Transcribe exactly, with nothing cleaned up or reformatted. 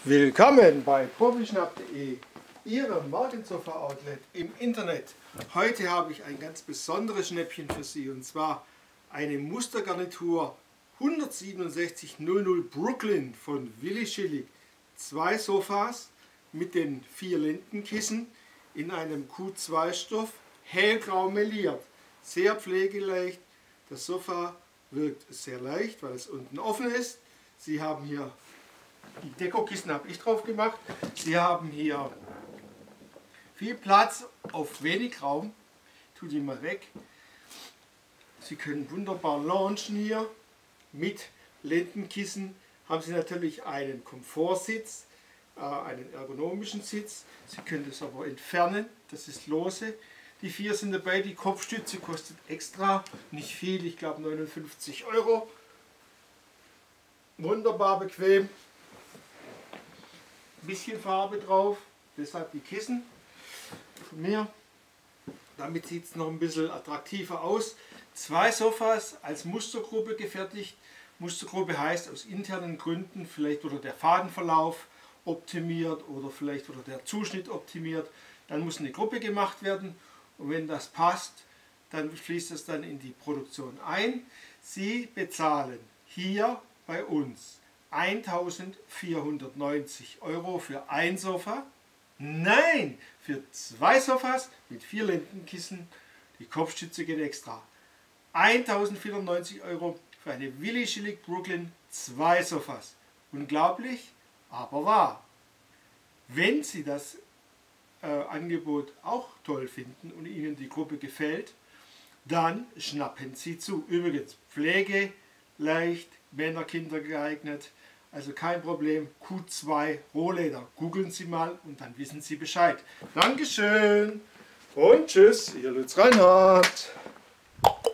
Willkommen bei profischnapp punkt de, Ihrem Markensofa-Outlet im Internet. Heute habe ich ein ganz besonderes Schnäppchen für Sie, und zwar eine Mustergarnitur hundertsiebenundsechzig null null Brooklyn von Willi Schillig. Zwei Sofas mit den vier Lendenkissen in einem Q zwei Stoff, hellgrau meliert, sehr pflegeleicht. Das Sofa wirkt sehr leicht, weil es unten offen ist. Sie haben hier die Dekokissen, habe ich drauf gemacht. Sie haben hier viel Platz auf wenig Raum. Ich tue die mal weg. Sie können wunderbar launchen hier. Mit Lendenkissen haben Sie natürlich einen Komfortsitz, äh, einen ergonomischen Sitz. Sie können das aber entfernen, das ist lose. Die vier sind dabei, die Kopfstütze kostet extra, nicht viel, ich glaube neunundfünfzig Euro. Wunderbar bequem. Ein bisschen Farbe drauf, deshalb die Kissen von mir. Damit sieht es noch ein bisschen attraktiver aus. Zwei Sofas als Mustergruppe gefertigt. Mustergruppe heißt aus internen Gründen, vielleicht wurde der Fadenverlauf optimiert oder vielleicht wurde der Zuschnitt optimiert. Dann muss eine Gruppe gemacht werden, und wenn das passt, dann fließt es dann in die Produktion ein. Sie bezahlen hier bei uns eintausendvierhundertneunzig Euro für ein Sofa. Nein, für zwei Sofas mit vier Lendenkissen. Die Kopfstütze geht extra. eintausendvierhundertneunzig Euro für eine Willi Schillig Brooklyn, zwei Sofas. Unglaublich, aber wahr. Wenn Sie das äh, Angebot auch toll finden und Ihnen die Gruppe gefällt, dann schnappen Sie zu. Übrigens, Pflege, leicht, Männer, Kinder geeignet. Also kein Problem, Q zwei Rohleder. Googeln Sie mal und dann wissen Sie Bescheid. Dankeschön und tschüss, Ihr Lutz Reinhardt.